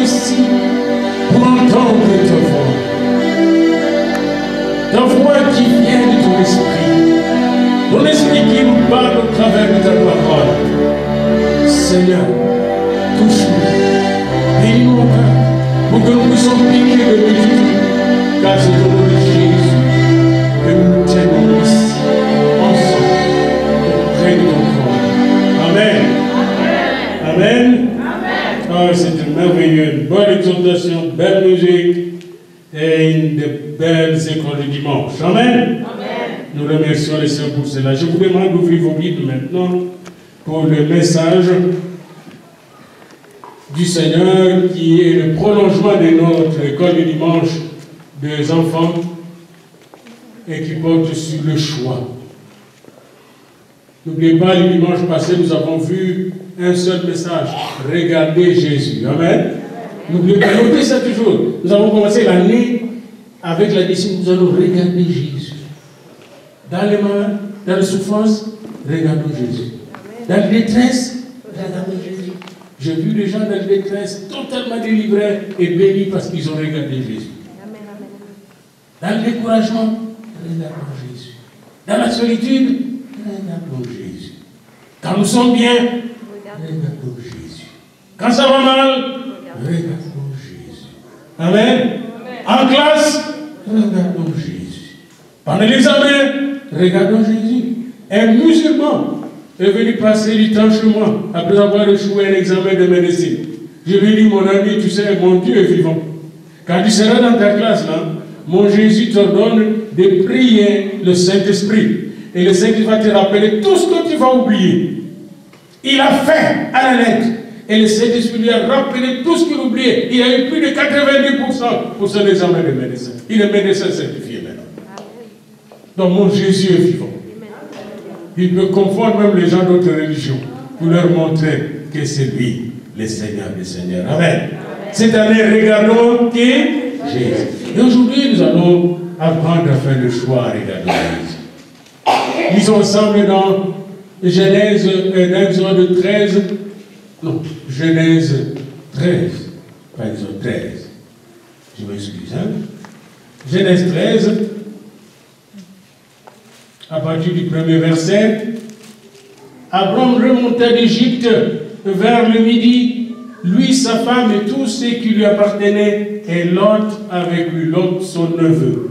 ici pour entendre ta voix. Ta voix qui vient de ton esprit. Ton esprit qui nous parle au travers de ta parole. Seigneur, touche-nous. Bénis-nous au cœur pour que nous puissions bénir de multitude. Car c'est au nom de Jésus que nous nous tiennons ici, ensemble, auprès de ton corps. Amen. Amen. Oh, c'est une merveilleuse, bonne exhortation, belle musique et une de belles écoles du dimanche. Amen. Nous remercions les sœurs pour cela. Je vous demande d'ouvrir vos Bibles maintenant pour le message du Seigneur qui est le prolongement de notre école du dimanche des enfants et qui porte sur le choix. N'oubliez pas, le dimanche passé, nous avons vu un seul message. Regardez Jésus. Amen. N'oubliez pas, notez ça toujours. Nous avons commencé l'année avec la décision, nous allons regarder Jésus. Dans les malades, dans les souffrances, regardons Jésus. Dans la détresse, regardons Jésus. J'ai vu des gens dans la détresse totalement délivrés et bénis parce qu'ils ont regardé Jésus. Dans le découragement, regardons Jésus. Dans la solitude, regardons Jésus. Quand nous sommes bien, regardons Jésus. Quand ça va mal, regardons Jésus. Amen. En classe, regardons Jésus. Pendant l'examen, regardons Jésus. Un musulman est venu passer du temps chez moi après avoir échoué un examen de médecine. Je lui ai dit, mon ami, tu sais, mon Dieu est vivant. Quand tu seras dans ta classe, là, mon Jésus t'ordonne de prier le Saint-Esprit. Et le Saint-Esprit va te rappeler tout ce que tu vas oublier. Il a fait à la lettre. Et le Saint-Esprit lui a rappelé tout ce qu'il oubliait. Il a eu plus de 90% pour son examen de médecin. Il est médecin certifié maintenant. Donc mon Jésus est vivant. Il peut confondre même les gens d'autres religions pour leur montrer que c'est lui, le Seigneur des Seigneurs. Amen. Cette année, regardons qui Jésus. Et aujourd'hui, nous allons apprendre à faire le choix à regarder Jésus. Lisons ensemble dans Genèse, Exode 13. Non, Genèse 13. Pas Exode 13. Je m'excuse. Hein? Genèse 13. À partir du premier verset. Abraham remonta d'Égypte vers le midi, lui, sa femme et tout ce qui lui appartenait, et Lot avec lui, Lot son neveu.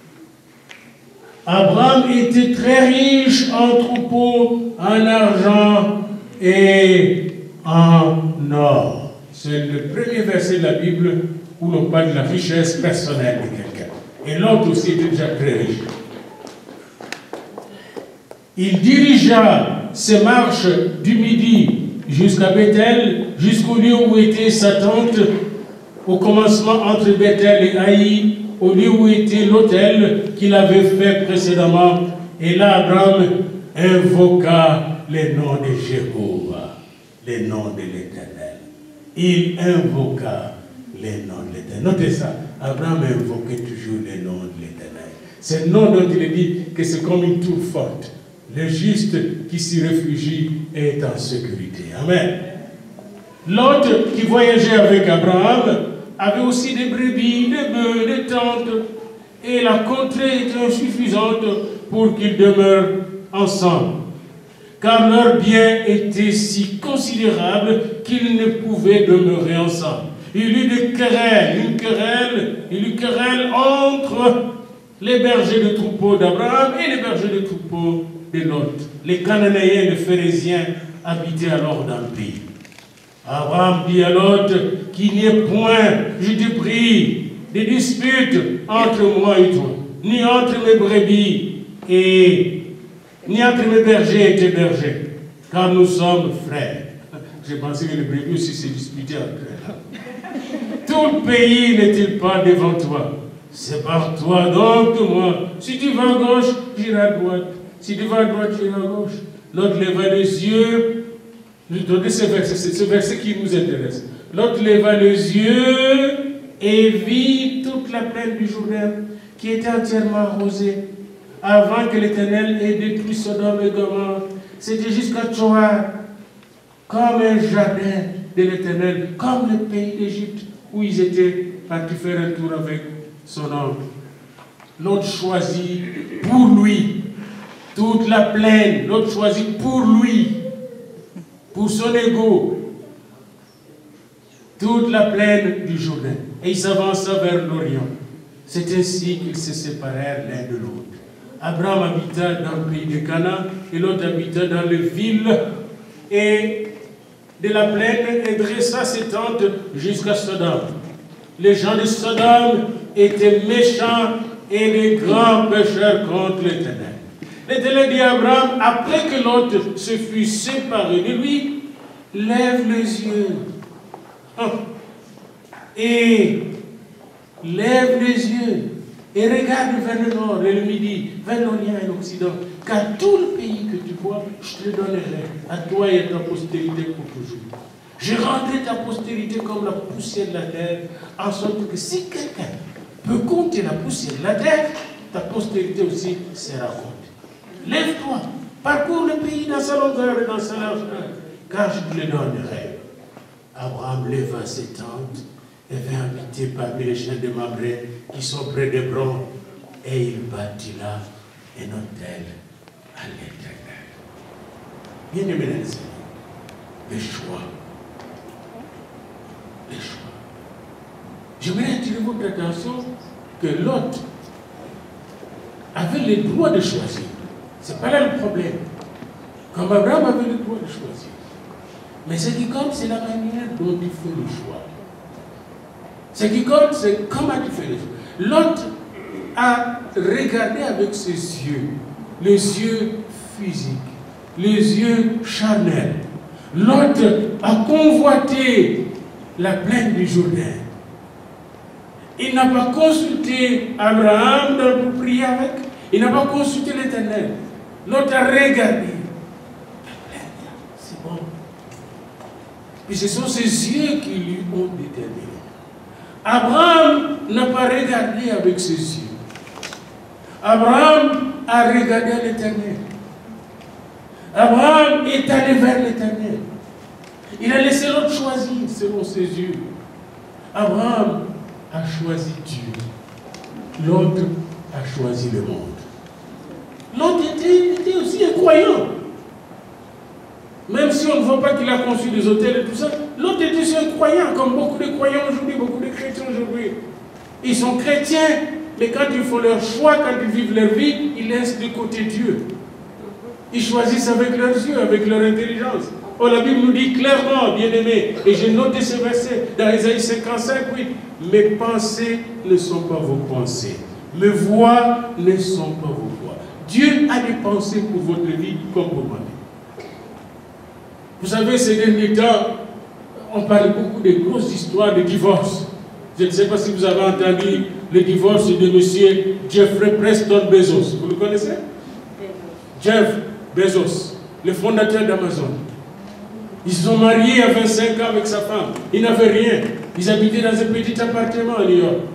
Abraham était très riche en troupeaux, en argent et en or. C'est le premier verset de la Bible où l'on parle de la richesse personnelle de quelqu'un. Et Lot aussi était déjà très riche. Il dirigea ses marches du midi jusqu'à Bethel, jusqu'au lieu où était sa tente, au commencement entre Bethel et Haï, au lieu où était l'autel qu'il avait fait précédemment. Et là, Abraham invoqua les noms de Jéhovah, les noms de l'Éternel. Il invoqua les noms de l'Éternel. Notez ça, Abraham invoquait toujours les noms de l'Éternel. C'est le nom dont il est dit que c'est comme une tour forte. Le juste qui s'y réfugie est en sécurité. Amen. L'autre qui voyageait avec Abraham avait aussi des brebis, des bœufs, des tentes, et la contrée était insuffisante pour qu'ils demeurent ensemble, car leurs biens étaient si considérables qu'ils ne pouvaient demeurer ensemble. Il y eut des querelles, une querelle entre les bergers de troupeaux d'Abraham et les bergers de troupeaux de Lot. Les Cananéens et les Phérésiens habitaient alors dans le pays. Abraham dit à Lot qu'il n'y ait point, je te prie, de disputes entre moi et toi, ni entre mes brebis ni entre mes bergers et tes bergers, car nous sommes frères. J'ai pensé que les brebis aussi se disputaient entre eux. Tout le pays n'est-il pas devant toi? Sépare-toi donc de moi. Si tu vas à gauche, j'irai à droite. Si tu vas à droite, j'irai à gauche. L'autre leva les yeux. Nous donnons ce verset, c'est ce verset qui nous intéresse. L'autre leva les yeux et vit toute la plaine du Jourdain qui était entièrement arrosée avant que l'Éternel ait détruit Sodome et Gomorrhe. C'était jusqu'à Tsoar, comme un jardin de l'Éternel, comme le pays d'Égypte, où ils étaient partis faire un tour avec son oncle. L'autre choisit pour lui toute la plaine, l'autre choisit pour lui, pour son ego, toute la plaine du Jourdain. Et ils s'avançaient vers l'Orient. C'est ainsi qu'ils se séparèrent l'un de l'autre. Abraham habita dans le pays de Canaan et l'autre habita dans les villes et de la plaine et dressa ses tentes jusqu'à Sodome. Les gens de Sodome étaient méchants et des grands pécheurs contre l'Éternel. L'Éternel dit à Abraham, après que l'autre se fut séparé de lui, lève les yeux. Et lève les yeux et regarde vers le nord et le midi, vers l'Orient et l'Occident. Car tout le pays que tu vois, je te le donnerai à toi et à ta postérité pour toujours. Je rendrai ta postérité comme la poussière de la terre, en sorte que si quelqu'un peut compter la poussière de la terre, ta postérité aussi sera comptée. Lève-toi, parcours le pays dans sa longueur et dans sa largeur, car je te le donnerai. Abraham leva ses tentes et vint habiter parmi les chaînes de Mamré qui sont près d'Hébron, et il bâtit là un autel à l'Éternel. Bien-aimés les amis, les choix. Les choix. J'aimerais attirer votre attention que Lot avait le droit de choisir. Ce n'est pas là le problème. Comme Abraham avait le droit de choisir. Mais ce qui compte, c'est la manière dont il fait le choix. Ce qui compte, c'est comment tu fais le choix. Lot a regardé avec ses yeux, les yeux physiques, les yeux charnels. Lot a convoité la plaine du Jourdain. Il n'a pas consulté Abraham pour prier avec. Il n'a pas consulté l'Éternel. Lot a regardé. C'est bon. Et ce sont ses yeux qui lui ont déterminé. Abraham n'a pas regardé avec ses yeux. Abraham a regardé à l'Éternel. Abraham est allé vers l'Éternel. Il a laissé l'autre choisir selon ses yeux. Abraham a choisi Dieu. L'autre a choisi le monde. L'autre était aussi un croyant. Même si on ne voit pas qu'il a conçu des hôtels et tout ça, l'autre était aussi un croyant, comme beaucoup de croyants aujourd'hui, beaucoup de chrétiens aujourd'hui. Ils sont chrétiens, mais quand ils font leur choix, quand ils vivent leur vie, ils laissent de côté Dieu. Ils choisissent avec leurs yeux, avec leur intelligence. Oh, la Bible nous dit clairement, bien-aimés, et j'ai noté ce verset dans Ésaïe 55, oui, mes pensées ne sont pas vos pensées, mes voix ne sont pas vos voix. Dieu a des pensées pour votre vie comme pour moi. Vous savez, ces derniers temps, on parle beaucoup de grosses histoires de divorce. Je ne sais pas si vous avez entendu le divorce de M. Jeffrey Preston Bezos. Vous le connaissez? Jeff Bezos, le fondateur d'Amazon. Ils se sont mariés à 25 ans avec sa femme. Ils n'avaient rien. Ils habitaient dans un petit appartement à New York.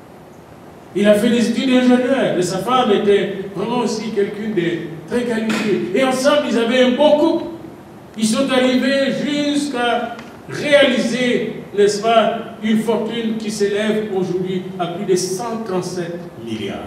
Il a fait des études d'ingénieur. Et sa femme était vraiment aussi quelqu'un de très qualifié. Et ensemble, ils avaient un bon couple. Ils sont arrivés jusqu'à réaliser, n'est-ce pas, une fortune qui s'élève aujourd'hui à plus de 137 milliards.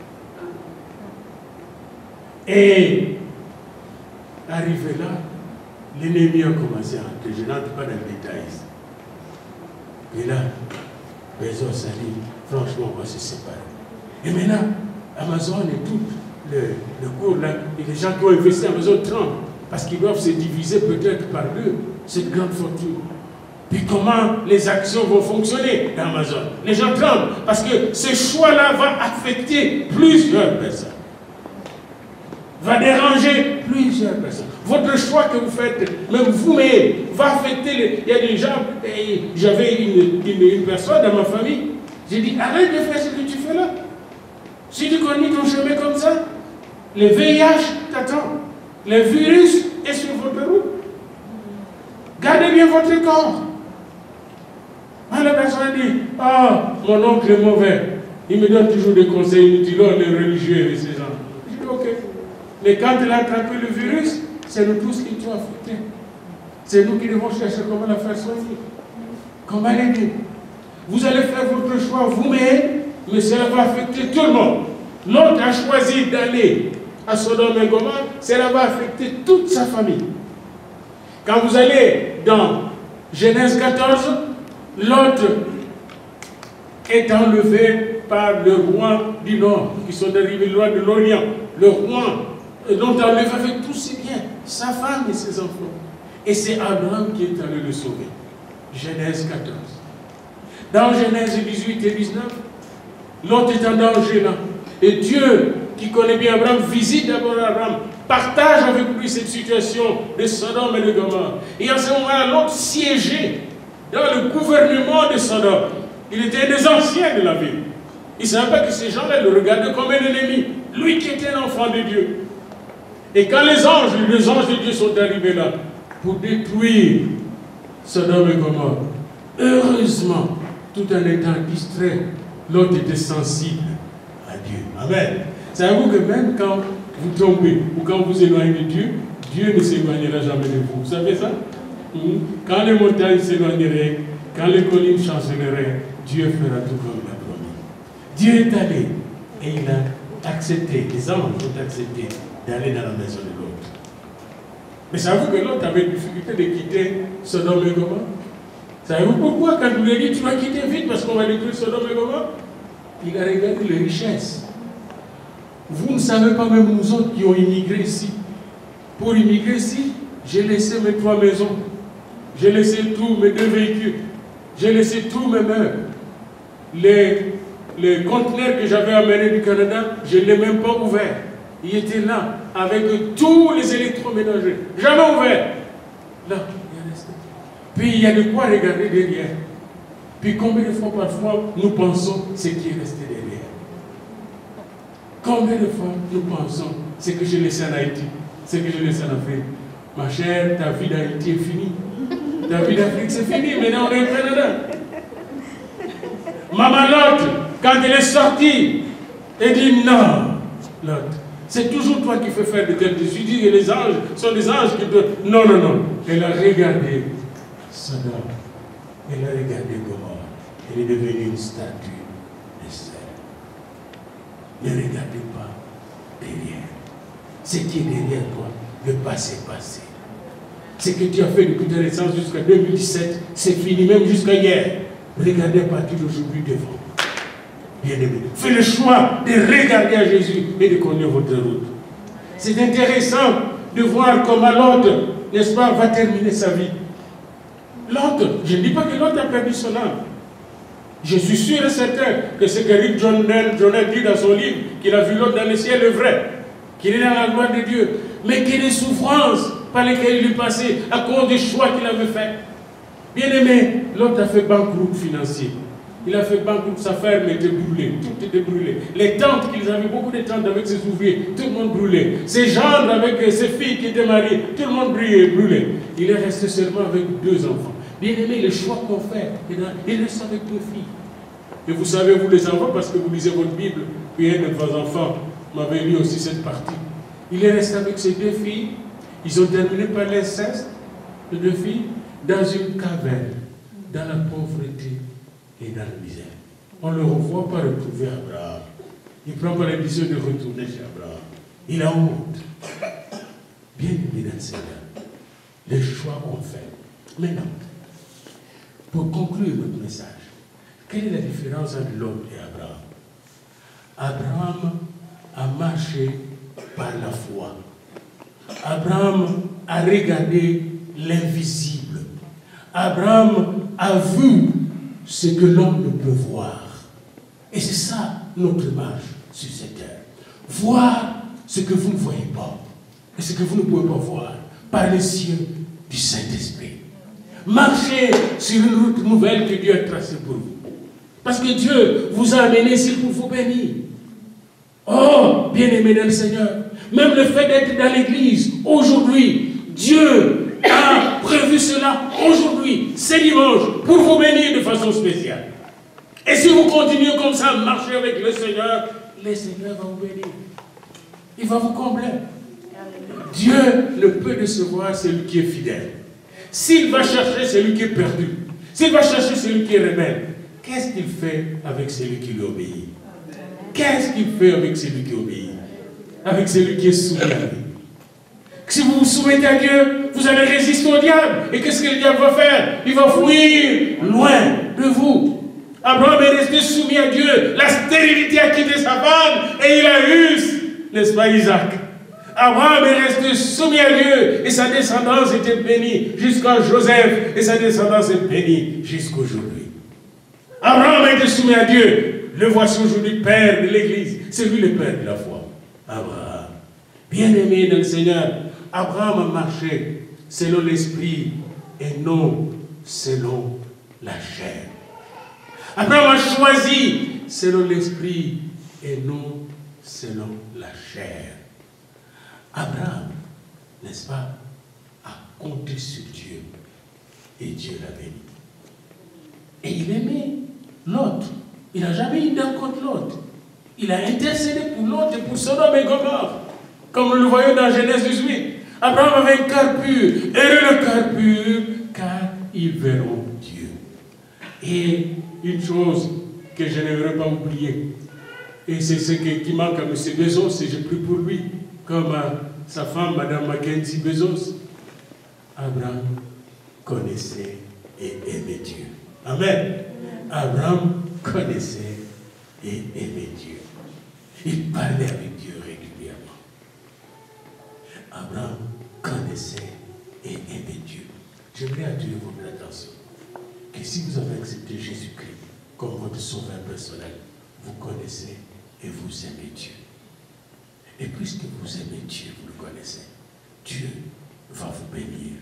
Et arrivé là, l'ennemi a commencé à entrer. Je n'entre pas dans le détail. Et là, Bezos a dit, franchement, on va se séparer. Et maintenant, Amazon et tout le cours là, et les gens qui ont investi en Amazon tremblent, parce qu'ils doivent se diviser peut-être par deux, cette grande fortune. Puis comment les actions vont fonctionner dans Amazon? Les gens tremblent, parce que ce choix-là va affecter plusieurs personnes. Va déranger plusieurs personnes. Votre choix que vous faites, même vous-même, va affecter il y a des gens, j'avais une personne dans ma famille, j'ai dit, arrête de faire ce que tu fais là. Si tu connais ton chemin comme ça, le VIH t'attend. Le virus est sur votre route. Gardez bien votre corps. Ah, la personne dit, ah, mon oncle est mauvais. Il me donne toujours des conseils inutiles, les religieux et ces gens. Je dis, ok. Mais quand il a attrapé le virus, c'est nous tous qui sommes affectés. C'est nous qui devons chercher comment la faire soigner. Comment l'aider. Vous allez faire votre choix vous-même, mais cela va affecter tout le monde. L'autre a choisi d'aller à Sodome et Gomorrhe, cela va affecter toute sa famille. Quand vous allez dans Genèse 14, l'autre est enlevé par le roi du Nord, qui sont arrivés, le roi de l'Orient. Le roi dont enlevé avec tous ses biens, sa femme et ses enfants. Et c'est Abraham qui est allé le sauver. Genèse 14. Dans Genèse 18 et 19, l'autre est en danger là. Et Dieu, qui connaît bien Abraham, visite d'abord Abraham, partage avec lui cette situation de Sodome et de Gomorrhe. Et à ce moment-là, l'autre siégeait dans le gouvernement de Sodome. Il était des anciens de la ville. Il ne savait pas que ces gens-là le regardaient comme un ennemi. Lui qui était un enfant de Dieu. Et quand les anges de Dieu sont arrivés là, pour détruire Sodome et Gomorrhe, heureusement, tout en étant distrait, l'autre était sensible à Dieu. Amen. Savez-vous que même quand vous tombez ou quand vous éloignez de Dieu, Dieu ne s'éloignera jamais de vous. Vous savez ça? Quand les montagnes s'éloigneraient, quand les collines chancelleraient, Dieu fera tout comme il a promis. Dieu est allé et il a accepté, les anges ont accepté d'aller dans la maison de l'autre. Mais savez-vous que l'autre avait difficulté de quitter Sodome et Gomorrhe? Savez-vous pourquoi? Quand vous lui avez dit, tu vas quitter vite parce qu'on va détruire Sodome et Gomorrhe, il a regardé les richesses. Vous ne savez pas, même nous autres qui ont immigré ici. Pour immigrer ici, j'ai laissé mes 3 maisons. J'ai laissé tous mes 2 véhicules. J'ai laissé tous mes meubles. Les conteneurs que j'avais amenés du Canada, je ne les ai même pas ouverts. Ils étaient là, avec tous les électroménagers. Jamais ouvert. Là, il est resté. Puis il y a de quoi regarder derrière. Puis combien de fois parfois nous pensons ce qui est resté derrière? Combien de fois nous pensons ce que j'ai laissé en Haïti, ce que j'ai laissé en Afrique? Ma chère, ta vie d'Haïti est finie. Ta vie d'Afrique c'est fini, maintenant on est au Canada. Maman Lot, quand elle est sortie, elle dit non, Lot. C'est toujours toi qui fais faire de telles choses. Je dis que les anges sont des anges qui doivent... Non, non, non. Elle a regardé Sodome. Elle a regardé Gomorrhe. Elle est devenue une statue de sel. Ne regardez pas derrière. Ce qui est derrière toi, le passé passé. Ce que tu as fait depuis ta naissance jusqu'à 2017, c'est fini, même jusqu'à hier. Regardez à partir d'aujourd'hui devant. Bien-aimé, faites le choix de regarder à Jésus et de connaître votre route. C'est intéressant de voir comment l'autre, n'est-ce pas, va terminer sa vie. L'autre, je ne dis pas que l'autre a perdu son âme. Je suis sûr et certain que ce que Rick Joyner dit dans son livre, qu'il a vu l'autre dans le ciel, est vrai. Qu'il est dans la gloire de Dieu. Mais qu'il y ait des souffrances par lesquelles il est passé à cause des choix qu'il avait faits. Bien-aimé, l'autre a fait banqueroute financier. Il a fait banqueroute, sa ferme était brûlée, tout était brûlé. Les tentes qu'ils avaient, beaucoup de tentes avec ses ouvriers, tout le monde brûlé. Ses gendres avec ses filles qui étaient mariées, tout le monde brûlé. Il est resté seulement avec 2 enfants. Bien-aimé, les choix qu'on fait, il reste avec 2 filles. Et vous savez, vous les enfants, parce que vous lisez votre Bible, puis un de vos enfants m'avait lu aussi cette partie. Il est resté avec ses 2 filles. Ils ont terminé par l'inceste, les 2 filles, dans une caverne, dans la pauvreté et dans la misère. On ne le revoit pas retrouver Abraham. Il prend pas la décision de retourner chez Abraham. Il a honte. Bien aimé dans le Seigneur, les choix qu'on fait. Maintenant, pour conclure notre message, quelle est la différence entre l'homme et Abraham? Abraham a marché par la foi. Abraham a regardé l'invisible. Abraham a vu ce que l'homme ne peut voir. Et c'est ça notre marche sur cette terre. Voir ce que vous ne voyez pas et ce que vous ne pouvez pas voir par les yeux du Saint-Esprit. Marchez sur une route nouvelle que Dieu a tracée pour vous. Parce que Dieu vous a amené ici pour vous bénir. Oh, bien-aimé dans le Seigneur, même le fait d'être dans l'église aujourd'hui, Dieu a prévu cela aujourd'hui, c'est dimanche, pour vous bénir de façon spéciale. Et si vous continuez comme ça à marcher avec le Seigneur va vous bénir. Il va vous combler. Dieu ne peut décevoir celui qui est fidèle. S'il va chercher celui qui est perdu, s'il va chercher celui qui est rebelle, qu'est-ce qu'il fait avec celui qui lui obéit? Qu'est-ce qu'il fait avec celui qui obéit? Avec celui qui est soumis à lui. Si vous vous soumettez à Dieu, vous allez résister au diable. Et qu'est-ce que le diable va faire? Il va fuir loin de vous. Abraham est resté soumis à Dieu. La stérilité a quitté sa femme et il a eu, n'est-ce pas, Isaac? Abraham est resté soumis à Dieu et sa descendance était bénie jusqu'à Joseph et sa descendance est bénie jusqu'aujourd'hui. Abraham a été soumis à Dieu. Le voici aujourd'hui Père de l'Église. C'est lui le Père de la foi. Abraham. Bien-aimé dans le Seigneur, Abraham a marché selon l'esprit et non selon la chair. Abraham a choisi selon l'esprit et non selon la chair. Abraham, n'est-ce pas, a compté sur Dieu et Dieu l'a béni. Et il aimait l'autre. Il n'a jamais eu d'un contre l'autre. Il a intercédé pour l'autre et pour Sodome et Gomorrhe, comme nous le voyons dans Genèse 18. Abraham avait un cœur pur. Heureux le cœur pur, car ils verront Dieu. Et une chose que je n'aimerais pas oublier, et c'est ce qui manque à M. Bezos, et je prie pour lui, comme à sa femme, Mme Mackenzie Bezos. Abraham connaissait et aimait Dieu. Amen. Abraham connaissait et aimait Dieu. Il parlait avec Dieu régulièrement. Abraham connaissait et aimait Dieu. J'aimerais attirer votre attention que si vous avez accepté Jésus-Christ comme votre sauveur personnel, vous connaissez et vous aimez Dieu. Et puisque vous aimez Dieu, vous le connaissez, Dieu va vous bénir.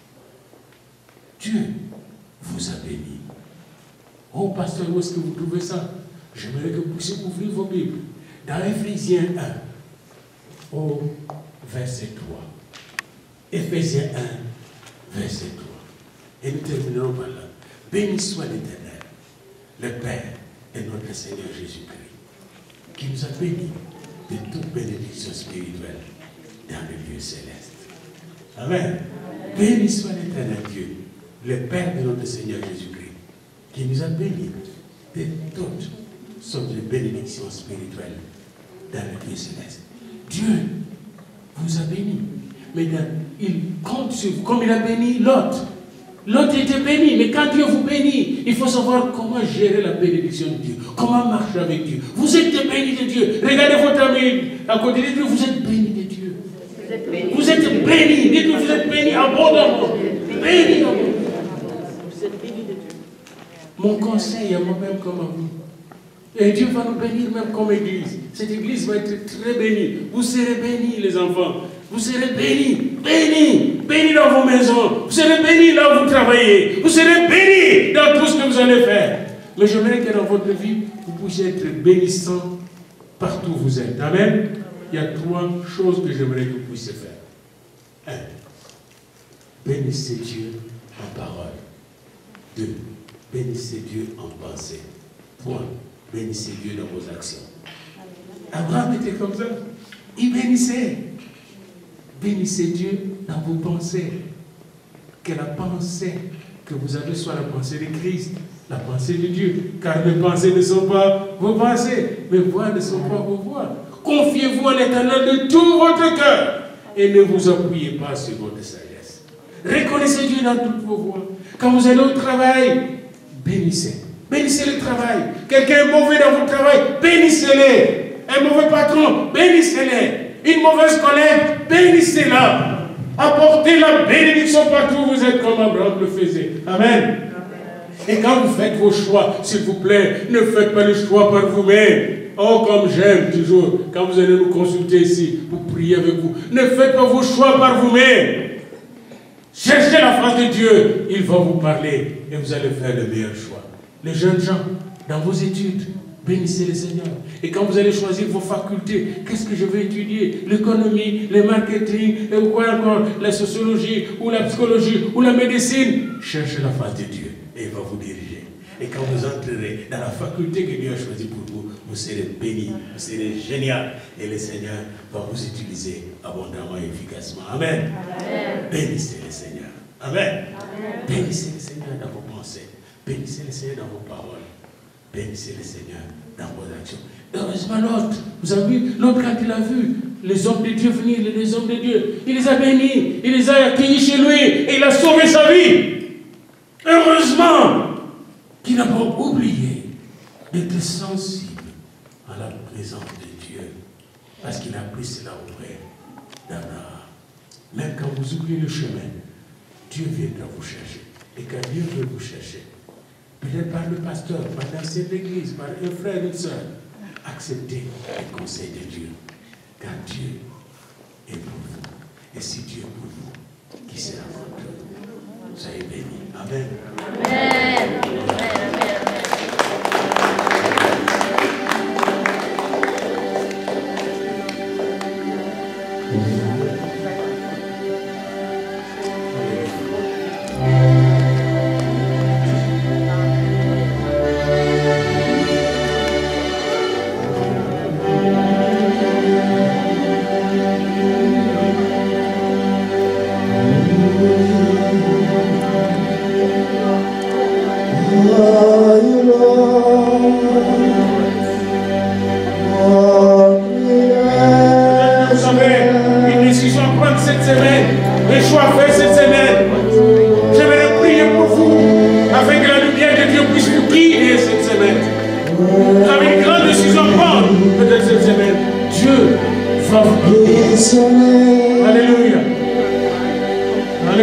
Dieu vous a béni. Oh, pasteur, où est-ce que vous trouvez ça? J'aimerais que vous puissiez ouvrir vos Bibles. Dans Éphésiens 1, au verset 3. Éphésiens 1, verset 3. Et nous terminerons par là. Béni soit l'Éternel, le Père et notre Seigneur Jésus-Christ, qui nous a bénis de toute bénédiction spirituelle dans le lieu céleste. Amen. Béni soit l'Éternel Dieu, le Père de notre Seigneur Jésus-Christ, qui nous a bénis de toutes sortes de bénédictions spirituelles dans le lieu céleste. Dieu vous a béni. Mais il compte sur vous, comme il a béni Lot. Lot était béni, mais quand Dieu vous bénit, il faut savoir comment gérer la bénédiction de Dieu, comment marcher avec Dieu. Vous êtes béni de Dieu. Regardez votre ami à côté de Dieu, vous êtes béni de Dieu. Vous êtes béni. Dites-nous, vous êtes béni abondamment. Béni abondamment. Vous êtes béni de Dieu. Mon conseil à moi-même comme à vous. Et Dieu va nous bénir même comme église. Cette église va être très bénie. Vous serez bénis, les enfants. Vous serez bénis, bénis, bénis dans vos maisons. Vous serez bénis là où vous travaillez. Vous serez bénis dans tout ce que vous allez faire. Mais j'aimerais que dans votre vie, vous puissiez être bénissants partout où vous êtes. Amen. Il y a 3 choses que j'aimerais que vous puissiez faire. 1. Bénissez Dieu en parole. 2. Bénissez Dieu en pensée. 3. Bénissez Dieu dans vos actions. Abraham était comme ça. Il bénissait. Bénissez Dieu dans vos pensées. Que la pensée que vous avez soit la pensée de Christ, la pensée de Dieu. Car les pensées ne sont pas vos pensées, mes voix ne sont pas vos voix. Confiez-vous à l'Éternel de tout votre cœur et ne vous appuyez pas sur votre sagesse. Reconnaissez Dieu dans toutes vos voies. Quand vous allez au travail, bénissez. Bénissez le travail. Quelqu'un est mauvais dans votre travail, bénissez-les. Un mauvais patron, bénissez-les. Une mauvaise collègue, bénissez-la. Apportez la bénédiction partout où vous êtes comme Abraham le faisait. Amen. Et quand vous faites vos choix, s'il vous plaît, ne faites pas le choix par vous-même. Oh, comme j'aime toujours, quand vous allez nous consulter ici, pour prier avec vous, ne faites pas vos choix par vous-même. Cherchez la face de Dieu, il va vous parler et vous allez faire le meilleur choix. Les jeunes gens, dans vos études, bénissez le Seigneur. Et quand vous allez choisir vos facultés, qu'est-ce que je vais étudier? L'économie, le marketing, ou quoi encore? La sociologie, ou la psychologie, ou la médecine. Cherchez la face de Dieu et il va vous diriger. Et quand vous entrerez dans la faculté que Dieu a choisie pour vous, vous serez bénis, vous serez génial. Et le Seigneur va vous utiliser abondamment et efficacement. Amen. Amen. Bénissez le Seigneur. Amen. Amen. Bénissez le Seigneur dans vos pensées. Bénissez le Seigneur dans vos paroles. bénissez le Seigneur dans vos actions. Heureusement l'autre, vous avez vu, l'autre quand il a vu les hommes de Dieu venir, les hommes de Dieu, il les a bénis, il les a accueillis chez lui et il a sauvé sa vie. Heureusement qu'il n'a pas oublié d'être sensible à la présence de Dieu, parce qu'il a pris cela auprès d'Abraham. Même quand vous oubliez le chemin, Dieu viendra vous chercher. Et quand Dieu veut vous chercher, peut-être par le pasteur, par l'ancien d'église, par un frère, une soeur, acceptez les conseils de Dieu. Car Dieu est pour vous. Et si Dieu est pour vous, qui sera contre vous? Soyez bénis. Amen. Amen. Alléluia.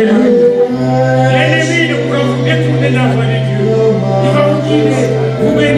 Alléluia. L'ennemi ne pourra vous détourner de la voie de Dieu. Il va vous guider, vous bénir.